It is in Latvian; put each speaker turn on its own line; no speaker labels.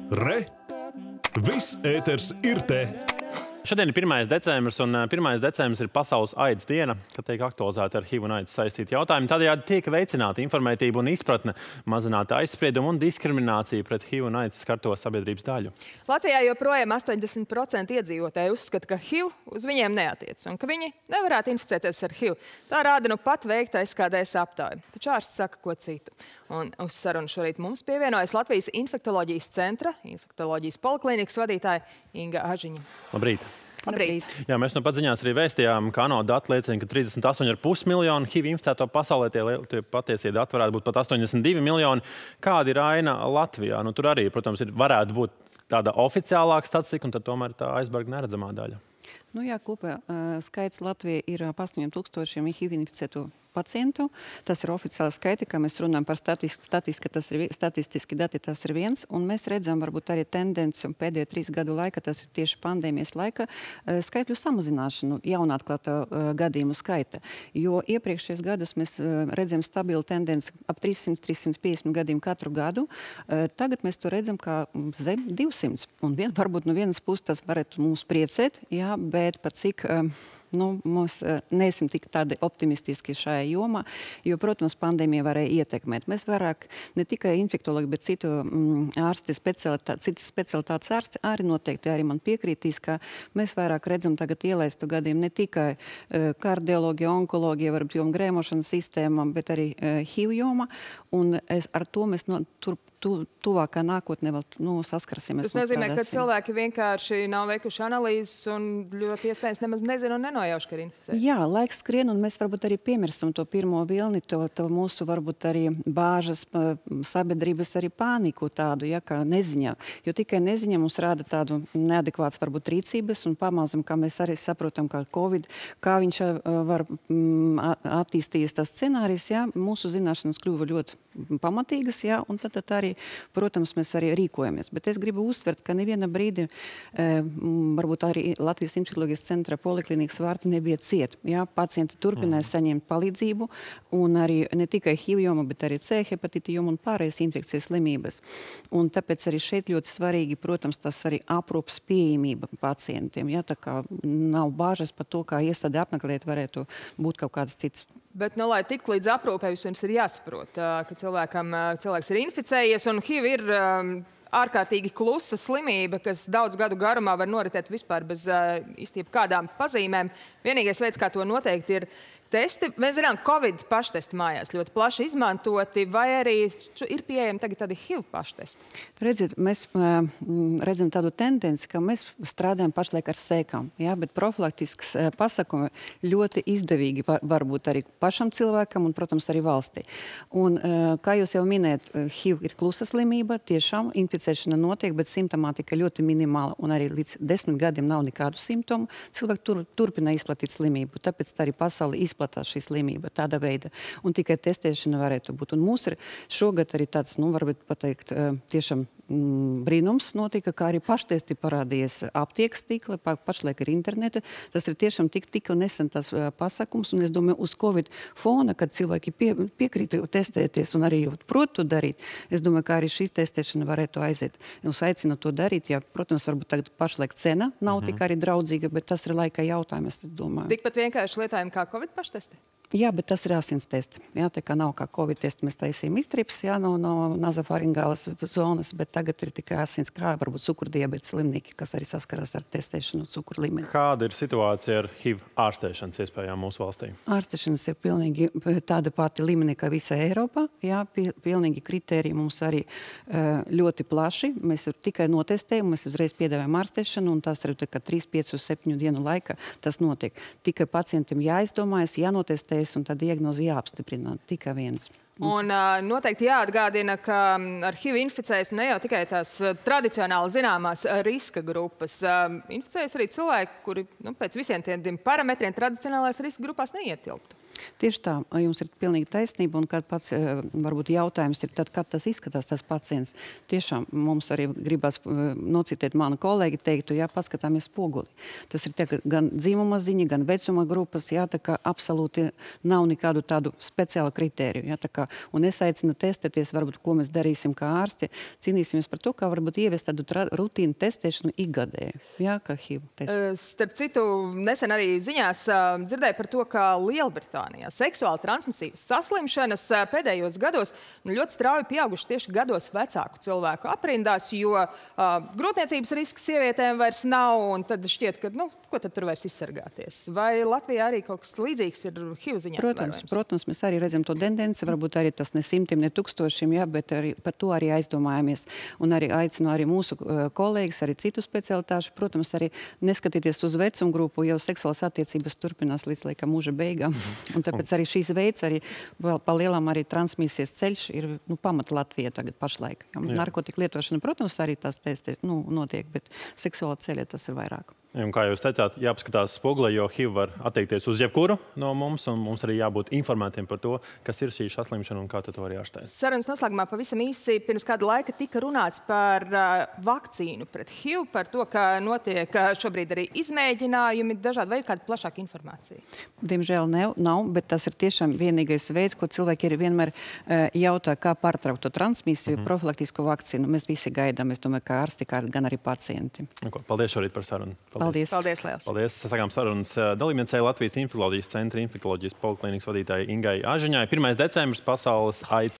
Re! Viss ēters ir te!
Šodien ir 1. decembris, un 1. decembris ir pasaules aids diena, kad tiek aktualizēti ar HIV un aids saistīti jautājumi. Tādējādi tiek veicināta informētība un izpratne, mazināta aizsprieduma un diskriminācija pret HIV un aids skarto sabiedrības daļu.
Latvijā joprojām 80% iedzīvotāji uzskata, ka HIV uz viņiem neatiec un ka viņi nevarētu inficēties ar HIV. Tā rāda nu pat veikta SKDS aptāja. Taču ārsts saka ko citu. Un uz sarunu šorīt mums pievienojas Latvijas infektoloģijas centra, infektoloģijas poliklīnikas vadītāja Inga Ažiņa.
Labrīt!
Labrīt!
Jā, mēs nu pat ziņās arī vēstījām, ka ANO dati liecina, ka 38,5 miljonu HIV inficēto pasaulē, tie patiesie dati varētu būt pat 82 miljoni. Kāda ir aina Latvijā? Nu, tur arī, protams, varētu būt tāda oficiālāka statistika, un tad tomēr tā aizberga neredzamā daļa.
Nu jā, kopā skaits Latvijā ir ap 8,000 HIV inficēto pacientu. Tas ir oficiāli skaiti, kā mēs runājam par statistiski dati, tas ir viens. Un mēs redzam varbūt arī tendenci pēdējo 3 gadu laikā, tas ir tieši pandēmijas laika, skaitļu samazināšanu jaunatklāta gadījumu skaita. Jo iepriekšējos gadus mēs redzam stabilu tendenci ap 300-350 gadījumu katru gadu. Tagad mēs to redzam kā zem 200. Un varbūt no vienas puses tas varētu mūs priecēt, jā, bet pat cik... Mēs neesam tik tādi optimistiski šajā jomā, jo, protams, pandēmija varēja ietekmēt. Mēs vairāk, ne tikai infektologi, bet citu ārsti, citas specialitātes ārsti arī noteikti arī man piekritīs, ka mēs vairāk redzam tagad ielaistu gadījumu ne tikai kardioloģija, onkoloģija, varbūt joma grēmošanas sistēma, bet arī HIV joma. Un ar to mēs tuvākā nākotnē vēl saskarsimies.
Tas nozīmē, ka cilvēki vienkārši nav veikuši analīzes un ļoti iespējams nemaz nezinu un nenojauš, ka ir inficēti.
Jā, laiks skrien, un mēs varbūt arī piemirstam to pirmo vilni, to mūsu varbūt arī bāžas, sabiedrības arī pāniku tādu, ja, kā neziņā. Jo tikai neziņa mums rāda tādu neadekvāts varbūt rīcības, un pamazam, kā mēs arī saprotam, kā Covid, kā viņš var attīstīties tas scenārijs, ja, mūsu zināšanas kļuva ļoti pamatīgas, ja, un tad arī, protams, mēs arī rīkojamies. Bet es gribu uzsvert, ka neviena brīdi, varbūt arī Latvijas infektoloģijas centra poliklīnikas vārti nebija ciet. Ja? Pacienti turpināja saņemt palīdzību, un arī ne tikai HIV joma, bet arī C hepatita joma un pārējais infekcijas slimības. Un tāpēc arī šeit ļoti svarīgi, protams, tas arī aprūpas pieejamība pacientiem. Ja? Tā kā nav bāžas par to, kā iestādi apmeklēt varētu būt kaut kādas citas.
Bet, lai tiktu līdz aprūpē, vispirms ir jāsaprot, ka cilvēks ir inficējies, un HIV ir ārkārtīgi klusa slimība, kas daudz gadu garumā var noritēt vispār bez īstenībā kādām pazīmēm. Vienīgais veids, kā to noteikt, ir testi. Mēs zinām, Covid paštesti mājās ļoti plaši izmantoti, vai arī ir pieejami tagad tādi HIV paštesti?
Redziet, mēs redzam tādu tendenci, ka mēs strādājam pašlaik ar sēkām, ja? Bet profilaktisks pasakumi ļoti izdevīgi var būt arī pašam cilvēkam un, protams, arī valstī. Un, kā jūs jau minējat, HIV ir klusa slimība, tiešām inficēšana notiek, bet simptomātika ļoti minimāla un arī līdz 10 gadiem nav nekādu simptomu. Cilvēki turpina izplatīt slimību, tāpēc arī pasauli izplatās šī slimība tāda veida. Un tikai testēšana varētu būt. Un mums ir šogad arī tāds, varbūt pateikt, tiešām brīnums notika, kā arī paštesti parādījies aptiekas tīkla, pašlaik ir interneta. Tas ir tiešām tik un nesen tas pasakums, un es domāju, uz Covid fona, kad cilvēki piekrīt testēties un arī prot to darīt, es domāju, ka arī šī testēšana varētu aiziet. Es aicinu to darīt, ja, protams, varbūt tagad pašlaik cena nav tik arī draudzīga, bet tas ir laika jautājums, es domāju.
Tikpat vienkārši lietojam kā Covid paštesti?
Jā, bet tas ir asins tests. Jā, tā kā nav kā Covid tests, mēs taisījām iztrips, jā, no nazofaringālas zonas, bet tagad ir tikai asins, kā varbūt cukurdiabēta slimnieki, kas arī saskarās ar testēšanu cukuru līmeni.
Kāda ir situācija ar HIV ārstēšanas iespējām mūsu valstī?
Ārstēšanas ir pilnīgi tāda pati līmenī kā visā Eiropā. Jā, pilnīgi kritēriji mums arī ļoti plaši. Mēs tikai notestējam, mēs uzreiz piedāvājam ārstēšanu, un tas ir tikai 3, 5, 7 dienu laika tas notiek. Tikai pacientam jāizdomājas, jānotestē, un tā diagnoze jāapstiprina tikai viens.
Un noteikti jāatgādina, ka ar HIV inficējas ne jau tikai tās tradicionāli zināmās riska grupas. Inficējas arī cilvēki, kuri pēc visiem tiem parametriem tradicionālās riska grupās neietilptu.
Tieši tā, jums ir pilnīgi taisnība, un kad pats varbūt jautājums ir tad, kad tas izskatās, tas pacients. Tiešām mums arī gribas nocitēt manu kolēģi teiktu, jā, paskatāmies spoguli. Tas ir gan dzimuma ziņa, gan vecuma grupas, jā, tā kā absolūti nav nekādu tādu speciālu kritēriju, jā, tā kā, un es aicinu testēties, varbūt, ko mēs darīsim kā ārsti, cīnīsimies par to, kā varbūt ieviest tādu rutīnu testēšanu ikgadēju, jā, kā HIV testu.
Starp citu, nesen arī ziņās dzirdēju par to, ka Lielbritānijā seksuāli transmisīvas saslimšanas pēdējos gados ļoti strauji pieauguši tieši gados vecāku cilvēku aprindās, jo grūtniecības risks sievietēm vairs nav, un tad šķiet, ka, ko tad tur vairs izsargāties? Vai Latvijā arī kaut kas līdzīgs ir HIV ziņā?
Protams, mēs arī redzam to tendenci, varbūt arī tas ne simtiem, ne tūkstošiem, jā, bet arī par to arī aizdomājamies. Un arī aicinu arī mūsu kolēģis, arī citu specialitāšu, protams, arī neskatīties uz vecumu grupu, jau seksuālas attiecības turpinās līdz laikam mūža beigām. Un tāpēc arī šīs veids, arī pa lielam arī transmisijas ceļš ir pamat Latvijā tagad pašlaik. Narkotika lietošana, protams, arī tās testi notiek, bet seksuāla ceļa tas ir vairāk.
Un kā jūs teicāt, jāpaskatās spogulē, jo HIV var attiekties uz jebkuru no mums, un mums arī jābūt informētiem par to, kas ir šī saslimšana un kā to arī ārstēt.
Sarunas noslēgumā pavisam īsi pirms kāda laika tika runāts par vakcīnu pret HIV, par to, ka notiek šobrīd arī izmēģinājumi, dažādi veidi, kāda plašāka informācija.
Diemžēl nav, bet tas ir tiešām vienīgais veids, ko cilvēki ir vienmēr jautā, kā pārtraukt to transmisiju, profilaktisku vakcīnu. Mēs visi gaidām, es domāju, kā ārsti, gan arī pacienti.
Paldies šorīt par sarunu.
Paldies.
Paldies liels.
Paldies. Sākām sarunas dalībniecei Latvijas infekcijas centra infekcijas poliklīnikas vadītājai Ingai Ažiņai. 1. decembris pasaules AIDS